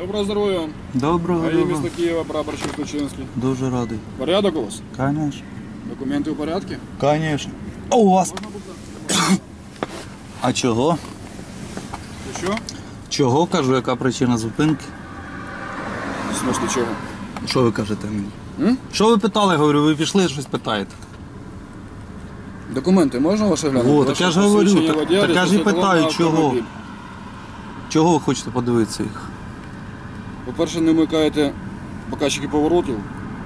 Доброго здоров'я. Доброго Я місто Києва, прапорщик Стучинський. Дуже радий. Порядок у вас? Конечно. Документи у порядку? Конечно. А у вас? А чого? Що? Чого, кажу, яка причина зупинки? В смысле чого? Що ви кажете мені? Що ви питали, говорю, ви пішли, щось питаєте. Документи можна ваше глянути? О, так я ж говорю, так я ж і питаю, чого? Чого ви хочете подивитися їх? По-перше, не вмикаєте показчики поворотів.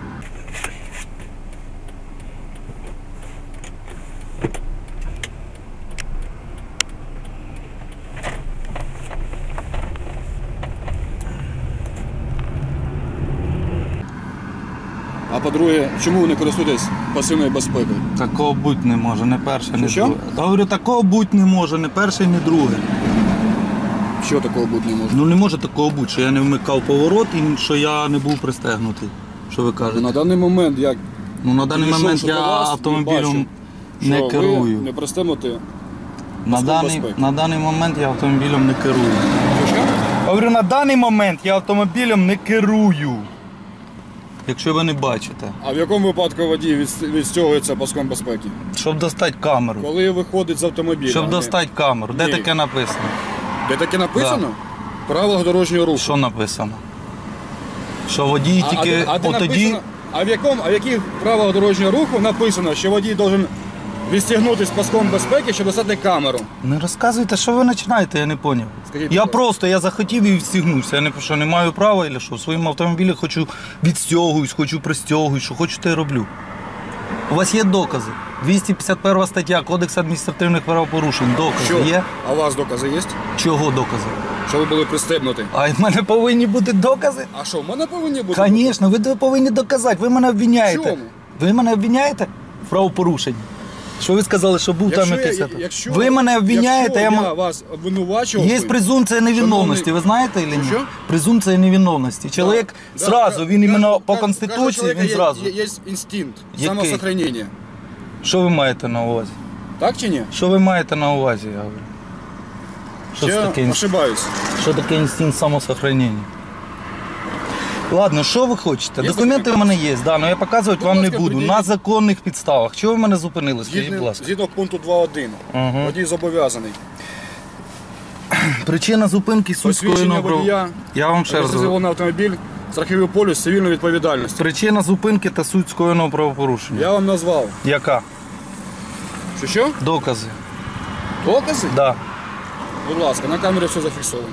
А по-друге, чому ви не користуєтесь пасивною безпекою? Такого бути не може, не перше, не Що? друге. Та говорю, такого бути не може, не перше, не друге. Що такого бути не може? Ну не може такого бути, що я не вмикав поворот і що я не був пристегнутий. Що ви кажете? На даний момент, як Ну на даний підійшов, момент що я до вас, автомобілем бачу, не що керую. ви не пристегнуті. На даний момент я автомобілем не керую. Що? Говорю, на даний момент я автомобілем не керую. Якщо ви не бачите. А в якому випадку водій відстягується паском безпеки? Щоб достати камеру. Коли виходить з автомобіля. Щоб достати камеру. Де Ні. таке написано? Де таке написано? В правилах дорожнього руху. Що написано? Що водій тільки де отоді. написано, в яких правилах дорожнього руху написано, що водій має відстягнутися паском безпеки, щоб достати камеру? Не розказуйте, що ви починаєте, я не зрозумів. Скажіть, Я будь просто, я захотів і відстігнувся. Я не маю права, або що. В своєму автомобілі хочу відстягуюсь, хочу пристягуюсь, що хочу, те й роблю. У вас є докази. 251 стаття Кодексу адміністративних правопорушень. Докази Що? є? А у вас докази є? Чого докази? Що ви були пристебнуті? А в мене повинні бути докази? А що, в мене повинні бути? Звісно, ви повинні доказати. Ви мене обвиняєте. Чому? Ви мене обвиняєте в правопорушенні? Що ви сказали, що був там якийсь... Ви мене обвиняєте, я вас обвинувачував. Є презумпція невиновності, ви знаєте чи ні? Що? Презумпція невиновності. Чоловік зразу, він іменно по Конституції, він зразу. Є інстинкт Який? самосохранення. Що ви маєте на увазі? Так чи ні? Що ви маєте на увазі, я говорю? Я ошибаюсь. Що таке інстинкт самосохранення? Ладно, що ви хочете? Документи в мене є, да, але я показувати вам не буду. На законних підставах. Чого ви мене зупинили? Скажіть, будь ласка. Згідно пункту 2.1. Водій зобов'язаний. Причина зупинки суть скоєного водія. Я вам ще раз говорю. На автомобіль, страховий полюс, цивільної відповідальності. Причина зупинки та суть скоєного правопорушення. Я вам назвав. Яка? Що? Докази. Докази? Да. Будь ласка, на камері все зафіксовано.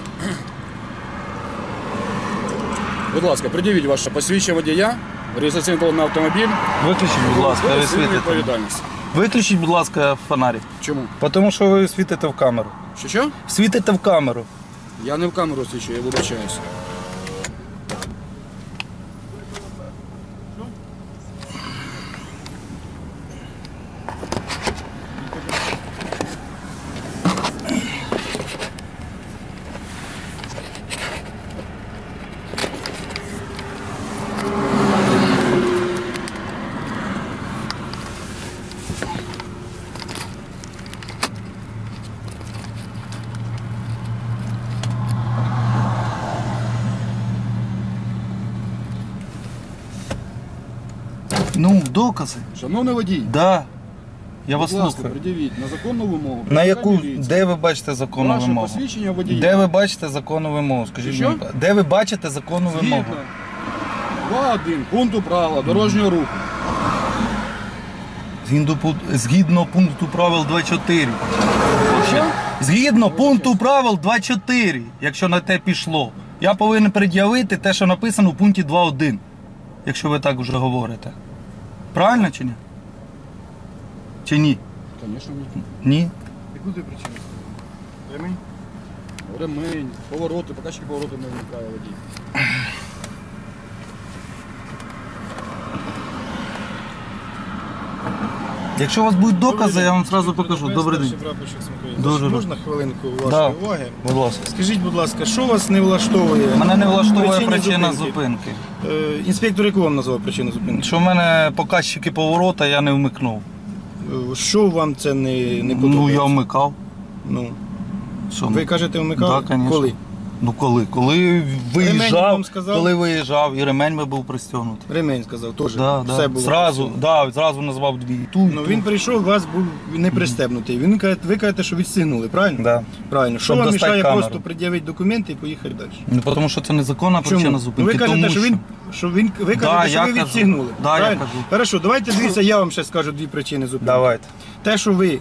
Будь ласка, пред'явіть ваше посвідчення водія, реєстраційний талон на автомобіль. Виключіть, будь ласка, ви світите. Відповідальність. Виключіть, будь ласка, фонарик. Чому? Тому що ви світите в камеру. Що? Світите в камеру. Я не в камеру свічу, я вибачаюся. Ну, докази. Шановний водій, Да. Я вас будь ласка, слухаю. пред'явіть на законну вимогу. На яку, Міліції. де ви бачите законну Ваше вимогу? посвідчення водія. Де ви бачите законну вимогу? Скажіть Що? мені, де ви бачите законну вимогу? Згідно 2.1 пункту правила дорожнього руху. Згідно пункту правил 2.4. Що? Згідно пункту правил 2.4, якщо на те пішло, я повинен пред'явити те, що написано в пункті 2.1, якщо ви так вже говорите. Правильно чи ні? Чи ні? Звісно, ні. Ні? Яку ти причину? Ремень? Ремень, повороти, показчики повороти не вмикає водій. Якщо у вас будуть докази, я вам одразу покажу. Добрий день. Дуже Можна хвилинку вашої Да. уваги? Будь ласка. Скажіть, будь ласка, що вас не влаштовує? Мене не влаштовує Причина причина зупинки. зупинки. Інспектор яку вам назвав причину зупинки? Що в мене показчики поворота я не вмикнув. Що вам це не Ну, подобається? я вмикав. Ну, Що? ви кажете, вмикав? Да, конечно. Коли? Ну коли? Коли Ремень виїжджав, вам сказав? коли виїжджав, і ремень би був пристегнутий. Ремень сказав, теж. Да, Все да. було. Зразу назвав дві. І ту, і Ну ту. він прийшов, у вас був не пристебнутий. Ви кажете, що відстігнули, правильно? Да. Правильно. Що Щоб вам достати мішає камеру. просто пред'явити документи і поїхати далі? Ну, тому що це незаконна причина Чому? Ну, зупинки. ви кажете, тому ви кажете, що я ви кажу. відстігнули. Да, я правильно? кажу. Хорошо, давайте дивіться, я вам ще скажу дві причини зупинки. Давайте. Те, що ви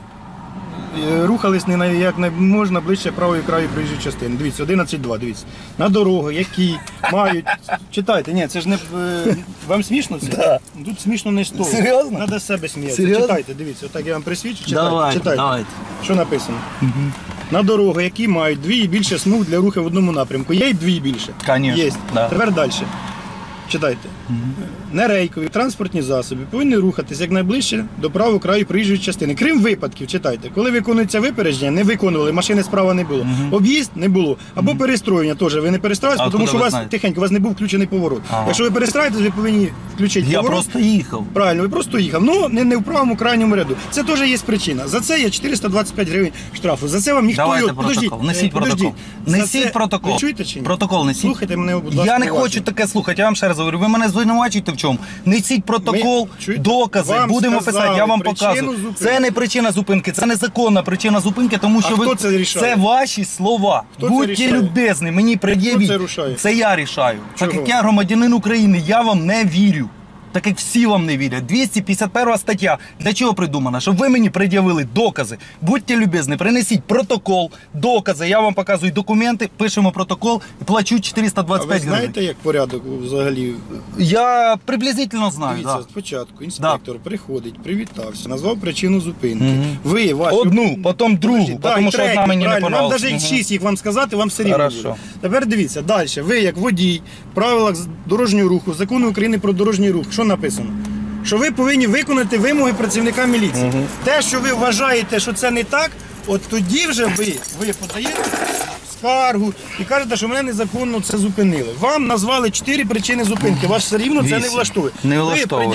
рухались не на як можна ближче правої краю проїжджої частини. Дивіться, 11.2, дивіться. На дороги, які мають. Читайте, ні, це ж не. Вам смішно це? Да. Тут смішно не з того. Серйозно? Треба з себе сміятися. Серйозно? Читайте, дивіться, отак я вам присвічу, читайте. Давайте, читайте. давайте. Що написано? На дороги, які мають дві і більше смуг для руху в одному напрямку. Є й дві і більше? Конечно, Є. да. Тепер далі. Читайте. Нерейкові транспортні засоби повинні рухатись якнайближче до правого краю проїжджої частини. Крім випадків, читайте, коли виконується випередження, не виконували, машини справа не було. Об'їзд не було. Або перестроєння теж. Ви не перестроїлися, А тому откуда що у ви вас знаєте? тихенько, у вас не був включений поворот. Ага. Якщо ви перестраєтесь, ви повинні включити Я поворот. просто їхав. Правильно, ви просто їхав. Ну, не в правому крайньому ряду. Це теж є причина. За це є 425 гривень штрафу. За це вам ніхто Давайте його... протокол. Несіть протокол. За Несіть це- протокол. Ви чуєте чи ні? Протокол несіть. Слухайте мене, будь ласка, Я не уважно. хочу таке слухати, я вам ще раз говорю. Ви мене звинувачуєте в чому? Несіть протокол, чуєте? докази, Вам будемо сказали писати, я вам причину показую. зупинки. Це не причина зупинки, це незаконна причина зупинки, тому що хто це рішає? це ваші слова. Хто це Будьте рішає? любезні, мені пред'явіть. це рішає? Це я рішаю. Так Чого? як я громадянин України, я вам не вірю. Так як всі вам не вірять. 251 стаття. Для чого придумана? Щоб ви мені пред'явили докази. Будьте любезні, принесіть протокол, докази. Я вам показую документи, пишемо протокол і плачу А ви 425 гривень. знаєте, як порядок взагалі? Я приблизительно знаю. Дивіться, Да. спочатку інспектор приходить, привітався, назвав причину зупинки. Мгм. Ви, ваші... Одну, потім другу, Подождіть, да, тому і що одна третю, мені не правильно. Вам понравилась. навіть Мгм. 6 їх вам сказати, вам все рівно Хорошо. буде. Тепер дивіться, далі. Ви як водій, в правилах дорожнього руху, Закону України про дорожній рух, що написано? Що ви повинні виконати вимоги працівника міліції. Те, що ви вважаєте, що це не так, от тоді вже ви подаєте скаргу і кажете, що мене незаконно це зупинили. Вам назвали 4 причини зупинки, вас все рівно це не 8. влаштовує. Не Ви влаштовує.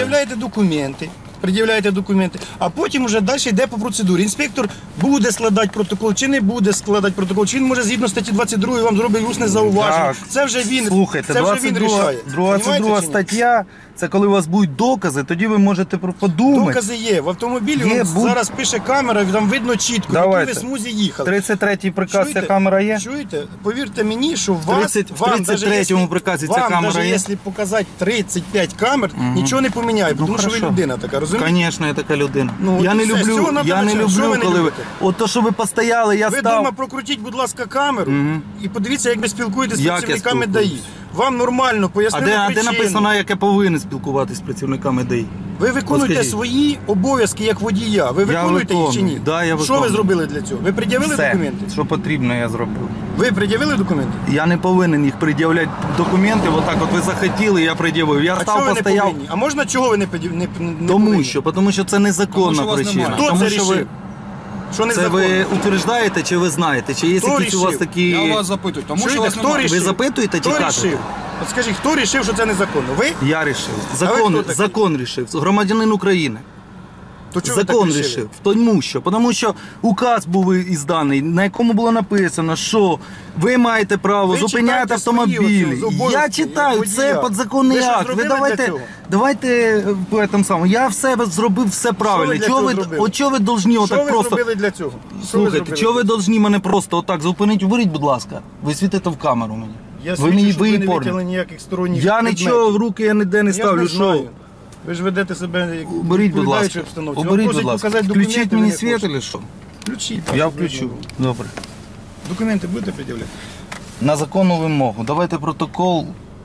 пред'являєте документи, а потім вже далі йде по процедурі. Інспектор буде складати протокол чи не буде складати протокол, чи він може згідно статті 22 вам зробить усне зауваження. Так. Це вже він, Слухайте, це вже він 22 рішає. 22 Понімаєте чи ні? стаття, це коли у вас будуть докази, тоді ви можете подумати. Докази є. В автомобілі Є, вон будь- зараз пише камера, там видно чітко, в Давайте. якій ви смузі їхали. 33-й приказ, ця камера є? Чуєте? Повірте мені, що в вас, 33-му приказі ця камера є? Якщо показати 35 камер, нічого не поміняє, тому що ви хорошо. людина така, розумієте? Звісно, я така людина. Ну, я от не і все, з люблю, цього надо я не почати. Що люблю, ви не коли ви. любите? От то, що ви постояли, я Ви став. вдома прокрутіть, будь ласка, камеру і подивіться, як ви спілкуєтесь з Як я працівниками спілкуюсь? ДАІ. Вам нормально А пояснили де причину. написано, як я повинен спілкуватися з працівниками ДАІ? Ви виконуєте Розкажіть. свої обов'язки як водія. Ви виконуєте їх чи ні? виконую. Да, я Що ви виконую. зробили для цього? Ви пред'явили Все, документи? що потрібно, я зробив. Ви пред'явили документи? Я не повинен їх пред'являти документи, отак от ви захотіли, я пред'явив. Я А чого став, ви не постояв. повинні? А можна чого ви не повинні? Тому що це незаконна Тому що вас причина. немає. Хто Тому це що ви, рішив? Що не це ви утверждаєте чи ви знаєте? Чи є Хто якісь у вас рішив? такі. Я вас запитую, тому що Чуєте, вас хто немає. рішив? Ви запитуєте чи Хто кажете? рішив? От скажіть, хто рішив, що це незаконно? Ви? Я рішив. ви хто такий? Закон рішив. Громадянин України. То чого ви так Закон рішили? рішив. Тому що указ був ізданий, на якому було написано, що ви маєте право Ви зупиняти читайте автомобілі. свої обов'язки, Я читаю, як це водія. підзаконний Ви що акт. Ви зробили для давайте, цього? давайте по этому самому. Я все зробив все правильно. для Чого цього ви, зробили? от чого ви должні Що отак ви просто. зробили для цього? Що ви Слухайте, зробили чого ви для цього? должні мене просто отак зупинити? Уберіть, будь ласка. Ви світите в камеру мені. Я ви свідчу, мені що ви не порно. витягли ніяких сторонніх Я предметів. нічого в руки я ніде не Я ставлю. не знаю. Що? Ви ж ведете себе як Уберіть, будь відповідаючій ласка. обстановці. Вам Уберіть, просять будь ласка. показати Включіть документи, мені ви не світ хочете. чи що? Включіть. Я так, включу. Добре. Документи будете пред'являти? На законну вимогу. Давайте протокол.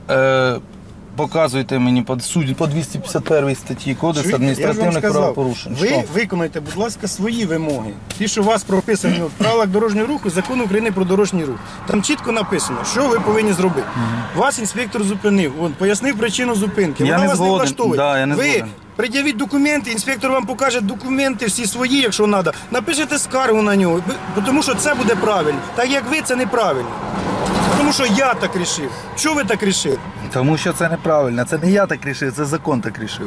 Показуйте мені по 251 статті Кодексу Чуєте? Я ж вам адміністративних сказав, правопорушень. ви Що? виконайте, будь ласка, свої вимоги. Ті, що у вас прописані в правилах дорожнього руху, Закон України про дорожній рух. Там чітко написано, що ви повинні зробити. Вас інспектор зупинив, пояснив причину зупинки. Я Вона не вас не згоден. влаштовує. Да, я не ви згоден. пред'явіть документи, інспектор вам покаже документи всі свої, якщо треба. Напишете скаргу на нього, тому що це буде правильно. Так як ви, це неправильно. Тому що я так рішив. Чого ви так рішили? Тому що це неправильно. Це не я так рішив, це закон так рішив.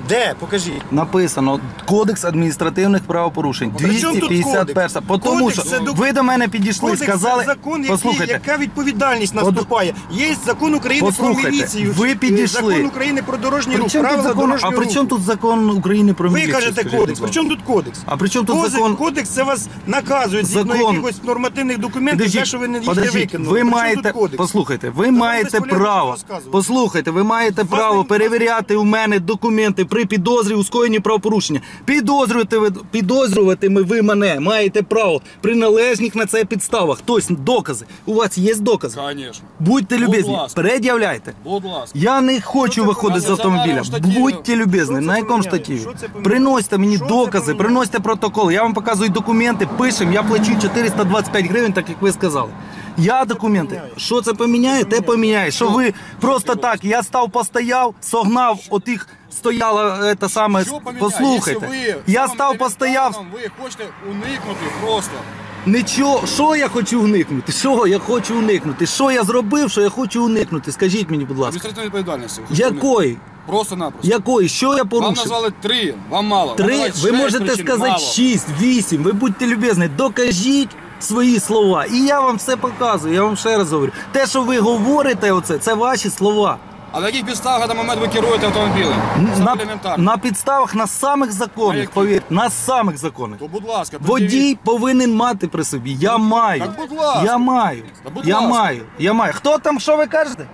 Де? Покажіть. Написано Кодекс адміністративних правопорушень. При чому тут 251. кодекс? Тому Кодекс що це ви до мене підійшли, Кодекс сказали, це закон, послухайте, яка відповідальність наступає. Є закон України Послухайте, про міліцію, ви підійшли. закон України про дорожній при рух, чому тут правила закон, а дорожнього при руху. чому тут закон України про Ви міліцію? кажете скажіть, кодекс. будь При чому тут кодекс? А при чому тут закон? Кодекс це вас наказують згідно Закон. якихось нормативних документів, те, що ви не їх не Подождіть, виконали. ви При чому маєте, тут кодекс? послухайте, ви вам маєте безполезно право, розказувати. послухайте, ви маєте Вас право не- перевіряти у мене документи при підозрі у скоєнні правопорушення. Підозрюватиме ви мене, маєте право при належних на це підставах. Тобто докази. У вас є докази? Конечно. Будьте Будь любезні, ласка. пред'являйте. Будь ласка. Я не хочу це виходити з поміняє? автомобіля. Це на Будьте любезні. Що це На якому поміняє? штативі? Що це поміняє? Приносите мені Що це докази, поміняє? приносите протокол. Я вам показую документи, пишемо, я плачу 425 гривень, так як ви сказали. Я документи. поміняє? Що це поміняє? Те поміняє. Що ви просто так, я став постояв, согнав отих, стояла те саме, Що поміняє? послухайте. Якщо ви Я самим став постояв, елементарним, ви хочете уникнути просто. нічого, що я хочу уникнути? Що я хочу уникнути? Що я зробив, що я хочу уникнути? Скажіть мені, будь ласка. Адміністративної відповідальності. ви хочете уникнути. Якої? Просто-напросто. Якої? Що я Вам порушив? назвали 3, вам мало. Вам 3, назвали ви 6 можете причин, сказати мало. 6, 8, ви будьте любезні, докажіть свої слова. І я вам все показую, я вам ще раз говорю. Те, що ви говорите оце, це ваші слова. А на яких підставах на даний момент ви керуєте автомобілем? Це На, елементарно. на підставах на самих На законних, яких? повірте, на самих законних. То, будь ласка, Водій повинен мати при собі. Я маю. Так, будь ласка. Я маю. Та, будь Я ласка. маю. Я маю. Хто там, що ви кажете?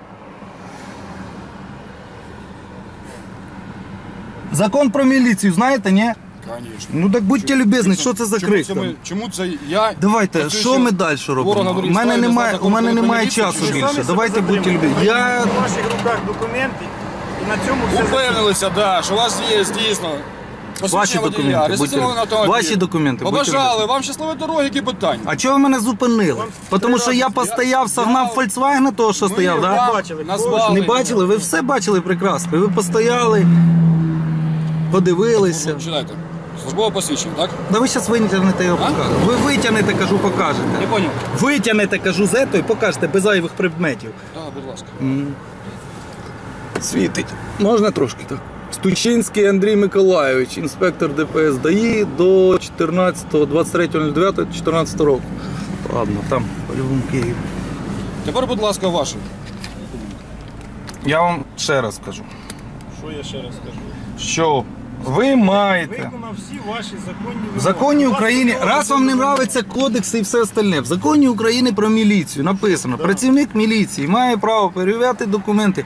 Закон про міліцію, знаєте, ні? Конечно. Ну так будьте любезні, що це за крик там? Чому це я... Давайте, працюючи що ми далі в робимо? органах У мене Дорожньої немає, служби, у мене закону немає про міліцію, часу чи Ви самі більше. себе Давайте будьте затримуєте. любезні. Я В ваших руках документи, і на цьому все Упевнилися, да, що у вас є дійсно Ваші посвідчення водія, документи, реєстраційний будьте- автомобіль. ваші документи, будьте Побажали, любезні. вам щасливої дороги, які питання. А чого ви мене зупинили? Тому що я постояв, согнав Volkswagen того, що стояв, вам так? бачили. назвали. Не бачили? Ви все бачили прекрасно. Ви постояли, подивилися. Читайте. Службове посвідчення, так? Да ви зараз витягнете його А? покажете. Ви витягнете, кажу, покажете. Не поняв. Витягнете, кажу, з етої, покажете без зайвих предметів. Так, будь ласка. Світить. Можна трошки так? Стучинський Андрій Миколайович, інспектор ДПС ДАІ до 23.09.14 року. Ладно, там по-любому Київ. Тепер, будь ласка, ваші. Я вам ще раз скажу, Що я ще раз скажу? що ви маєте Виконав всі ваші законні вимоги. в законі Вас України, ніколи раз не вам не було. нравиться кодекси і все остальне, в законі України про міліцію написано, працівник міліції має право перевіряти документи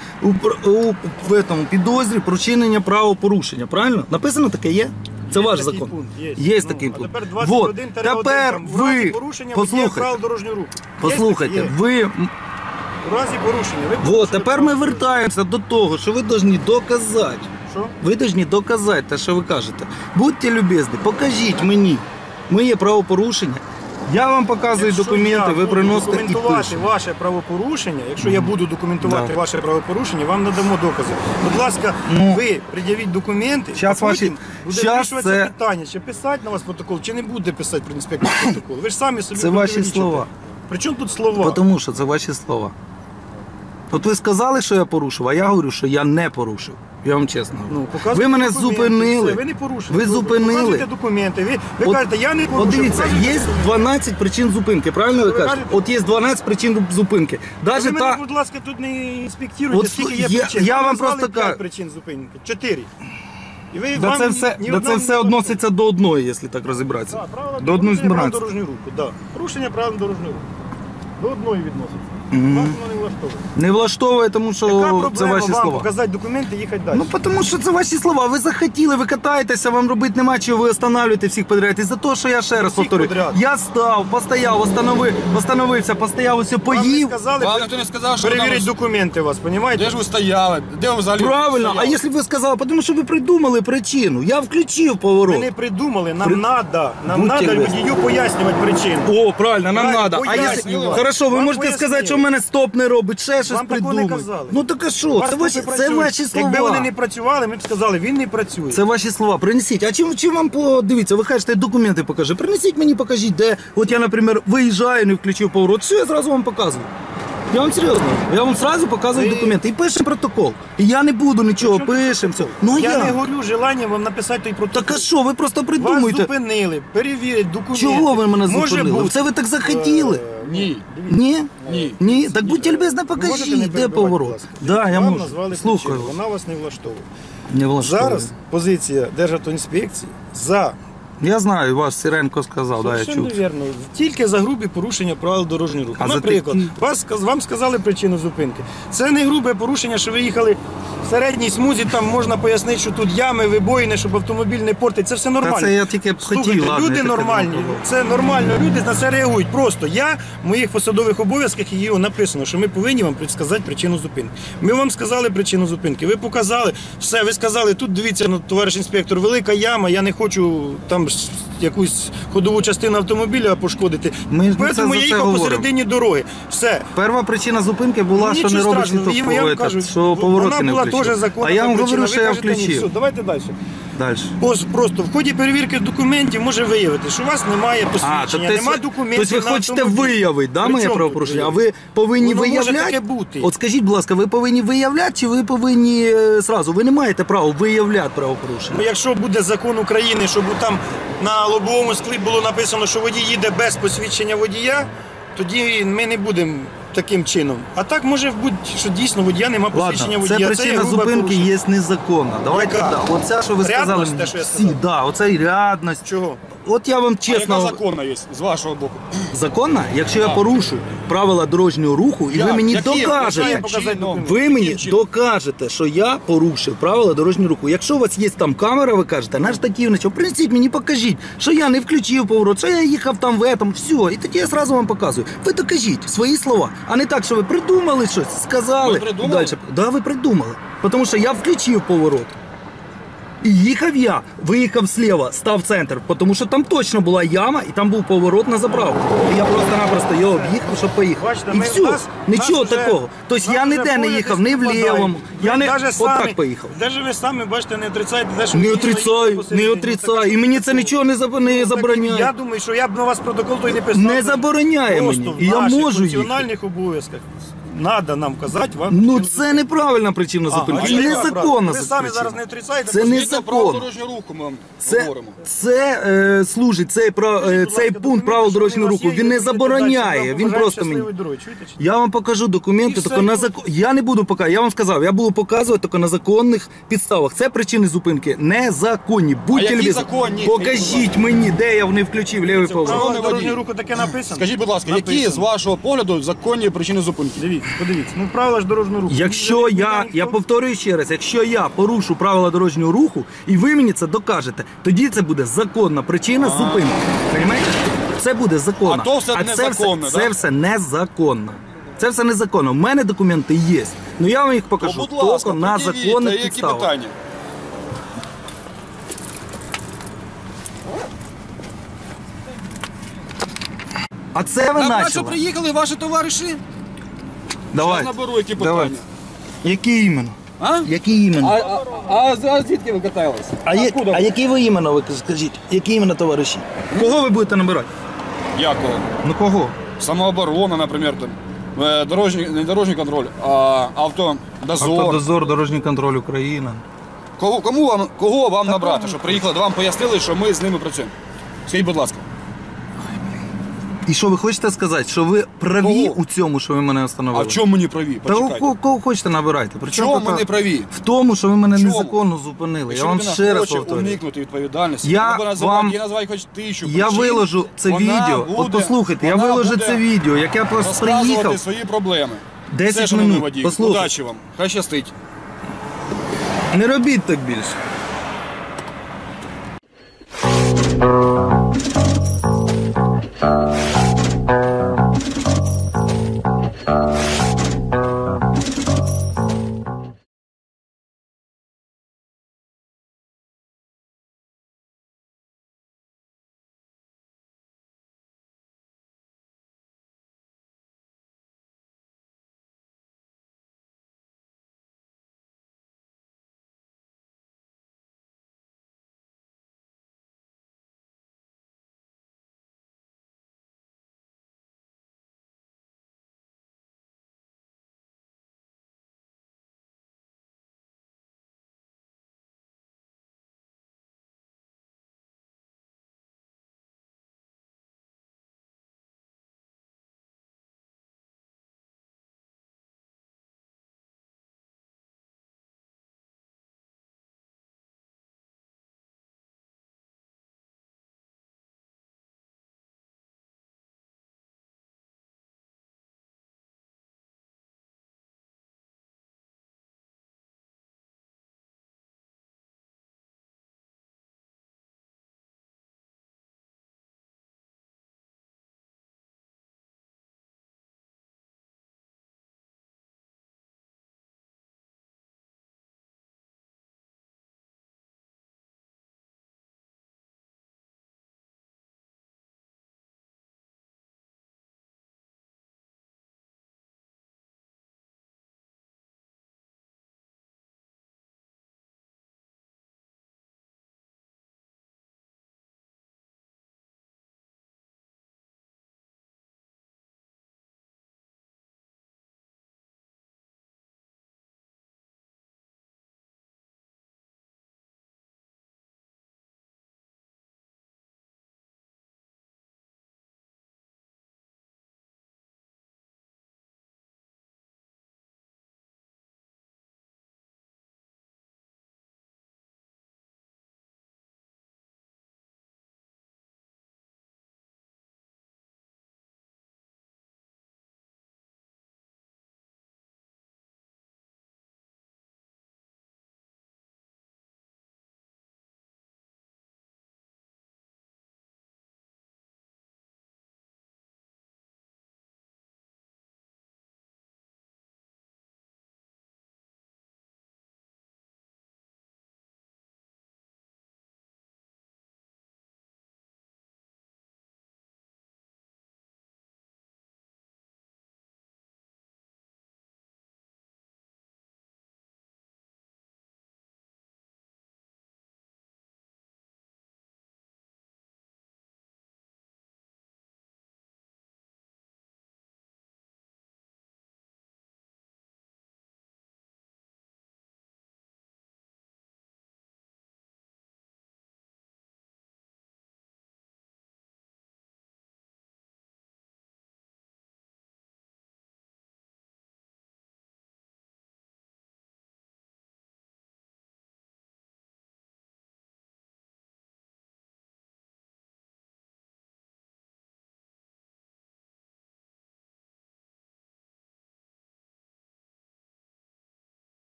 в цьому підозрі про чинення правопорушення. Правильно? Написано таке є? Це ваш такий закон. пункт, є. Є Ну, такий а пункт. тепер Вот. 21-1, Тепер там, в разі ви, порушення водія правил послухайте, дорожнього руху. Є послухайте, таке? Є. ви, В разі порушення. Ви вот, порушили тепер правила ми вертаємося до того, що ви повинні доказати. Що? Ви повинні доказати те, що ви кажете. Будьте любезні, покажіть мені моє правопорушення. Я вам показую Якщо документи, я ви буду приносите і документувати пишете. ваше правопорушення, якщо я буду документувати Да. ваше правопорушення, вам надамо докази. Будь ласка, Ну, ви пред'явіть документи, щас а потім ваші- буде щас вирішуватися це- питання, чи писати на вас протокол, чи не буде писати про інспекторський протокол. Ви ж самі собі Це ваші протирічите. слова. При чому тут слова? Тому що це ваші слова. От ви сказали, що я порушив, а я говорю, що я не порушив. Я вам чесно говорю. Ну, показуйте Ви мене документи, зупинили. все, ви не порушили. Ви Добре, зупинили. Показуйте документи. Ви От- кажете, я не порушив. От дивіться, Показуйте є документи. 12 причин зупинки, правильно ви Ви кажете? кажете? От є 12 причин зупинки. Ви Даже мене, та... будь ласка, тут не інспектуйте, От скільки є я- причин. я Ви вам назвали просто 5 кажу. причин зупинки. 4. І ви, Да вам це все, ні да одна це не все односиться до одної, якщо так розібратися. Так, правила До одної з порушення правил 12. дорожнього руху, да. Порушення правил дорожнього руху. До одної відноситься. Вас воно не влаштовує. Не влаштовує, тому Яка що проблема це ваші вам слова. показати документи і їхати далі? Ну, тому що це ваші слова. Ви захотіли, ви катаєтеся, вам робити нема чого, ви останавливаєте всіх подряд. І за те, що я ще раз всіх повторюю, подряд. я став, постояв, остановився, постояв, усе Вам не поїв. сказали, Вам ніхто не сказав, що перевірить там- документи у вас, розумієте? Де ж ви стояли? Де ви взагалі Правильно, а стояли? якщо б ви сказали, тому що ви придумали причину, я включив поворот. Ми не придумали, нам надо Будьте водію любезні. пояснювати причину. О, правильно, нам Правильно, треба. А якщо... пояснювати. Хорошо, ви Вам можете пояснили. сказати, що в мене стоп не робить, ще щось Вам такого не придумати. казали. Ну так а що? Вас Це тут ваші, не це працюють. ваші слова. Якби вони не працювали, ми б сказали, він не працює. Це ваші слова. Принесіть. А чим вам подивіться? Ви кажете, документи покажи. Принесіть мені, покажіть, де. От я, наприклад, виїжджаю, не включив поворот. Все, я зразу вам показую. Я вам серйозно. Я вам сразу показую Ви- документи. І пишемо протокол. І я не буду нічого, пишемо все. Ну а Я не я? горю желанням вам написати той протокол. Так а що, ви просто Вас придумуєте? зупинили, перевірять документи. Чого ви мене Може зупинили? бути. Це ви так захотіли? Ні. Ні? Ні. Ні? Так будьте любезні, Ви можете не покажіть, де перебивати, будь поворот. ласка? Да, я Вам можу. назвали Слухаю. причину, вона вас не влаштовує. Не влаштовує. Зараз позиція Державтоінспекції за Я знаю, ваш Сиренко сказав, да, я совершенно чув. вірно. Тільки за грубі порушення правил дорожнього руху. А за Наприклад, такі? вам сказали причину зупинки. Це не грубе порушення, що ви їхали в середній смузі, там можна пояснити, що тут ями, вибоїни, щоб автомобіль не портить. Це все нормально. Та це я тільки б Слухайте, хотів, ладно, я люди таке нормальні. не було. Це нормально, люди на це реагують. Просто я в моїх посадових обов'язках і його написано, що ми повинні вам сказати причину зупинки. Ми вам сказали причину зупинки, ви показали, все, ви сказали, тут дивіться, ну, товариш інспектор, велика яма, я не хочу там якусь ходову частину автомобіля пошкодити. Ми ж Тому за я це їхав говоримо. посередині дороги. Все. Перша причина зупинки була, Ну, що не нічого робить страшного, я вам світлофор, кажу, що повороти вона не була теж включив. законна А я вам причина, говорю, ви що я кажете, ні. Все, включив. давайте далі. Далі. Просто в ході перевірки документів може виявити, що у вас немає посвідчення, немає документів. тобто ви на хочете автомобіль. виявити, да, При моє чому правопорушення? А тут ви повинні Воно може виявляти? таке бути. От скажіть, будь ласка, ви повинні виявляти, чи ви повинні зразу? Ви не маєте права виявляти правопорушення. Ну, якщо буде закон України, щоб там на лобовому склі було написано, що водій їде без посвідчення водія, тоді ми не будемо таким чином. А так може бути, що дійсно водія немає посвідчення Ладно, це водія. причина є грубе зупинки порушення. є незаконна. Давайте Яка? так. Оце, що ви сказали, Рядність, те, що я всі, сказав? да, оце рядність. Чого? От я вам А яка чесно, законна є з вашого боку? законна, якщо я Так. порушу правила дорожнього руху, і ви Як? мені Які? докажете, Яким показати чином? документи? ви мені Яким чином? докажете, що я порушив правила дорожнього руху. Якщо у вас є там камера, ви кажете, наш штативничок, принесіть мені, покажіть, що я не включив поворот, що я їхав там в этом, все. І тоді я сразу вам показую. Ви докажіть свої слова, а не так, що ви придумали щось, сказали. Ви придумали? І дальше. Да, ви придумали. Тому що я включив поворот. І їхав я, виїхав зліва, став в центр, тому що там точно була яма і там був поворот на заправку. І я просто-напросто його об'їхав, щоб поїхав. Бачите, І ми- все, нас нічого вже- такого. Тобто нас я вже ніде не погляди їхав, ні в співпадають. лівому. Я Ви не даже отак самі- поїхав. Даже ви самі бачите, не отрицаєте, де що Не ви дійсно отрицаю, їдете посередині. не Ну, отрицаю. так, І мені це нічого не Я забороняє. думаю, що я б на вас протокол той не писав. Не забороняє Просто мені. в І я наших можу їхати. функціональних обов'язках треба нам казати вам. Ну причину це неправильна причина зупинки. зупинки. А І яка правда? незаконна Ви самі причина. зараз не отрицаєте. Це просто не Згідно правил закон. дорожнього руху ми вам Це, говоримо. служить, цей Будь ласка, пункт документи, правил що дорожнього у вас руху, є, він не і ви забороняє, далі він вам просто бажаємо мені. щасливої дороги, чуєте чи ні? Я вам покажу документи, І тільки все, на і закон. Я не буду показувати, я вам сказав, я буду показувати тільки на законних підставах. Це причини зупинки незаконні. Будьте які любезні. законні? Покажіть мені, де я не включив лівий В поворот. правилах Шановний дорожнього водій, руху таке написано. Скажіть, будь ласка, які Написано. з вашого погляду законні причини зупинки? Дивіться, подивіться. Ну, правила ж дорожнього руху. Якщо я повторюю ще раз, якщо я порушу правила дорожнього руху, і ви мені це докажете, тоді це буде законна причина зупинки. Понімаєте? Це буде законно. А то все це незаконно, це да? все незаконно. Це все незаконно. У мене документи є. Ну я вам їх То, покажу будь ласка, тільки на пред'явіть, законних та які підставах. питання? А це ви На що почали. приїхали ваші товариші? Давай. Зараз наберу, які Давай. питання. Які іменно? А? Які іменно? А звідки ви каталися? А які ви іменно, ви скажіть? Які іменно товариші? Кого ви будете набирати? Якого? Ну кого? Самооборона, наприклад, там. Не дорожній контроль, а автодозор. Автодозор, дорожній контроль України. Кого вам набрати, щоб приїхали, вам пояснили, що ми з ними працюємо? Скажіть, будь ласка. І що ви хочете сказати, що ви праві Кого? у цьому, що ви мене А встановили? в чому мені праві? Та Почекайте. кого хочете набирайте. В Причому чому ми не праві? В тому, що ви мене В чому? незаконно зупинили. Якщо Я вам людина ще раз хоче повторюю. уникнути відповідальності, Я вона називає, вам- її називають хоч 1000 Я причин, виложу це вона відео. От буде- послухайте, я вона виложу буде це відео, як я просто розказувати приїхав. свої проблеми. 10 Все, шановний минут. водій, Послухайте. удачі вам. Хай щастить. Не робіть так більше.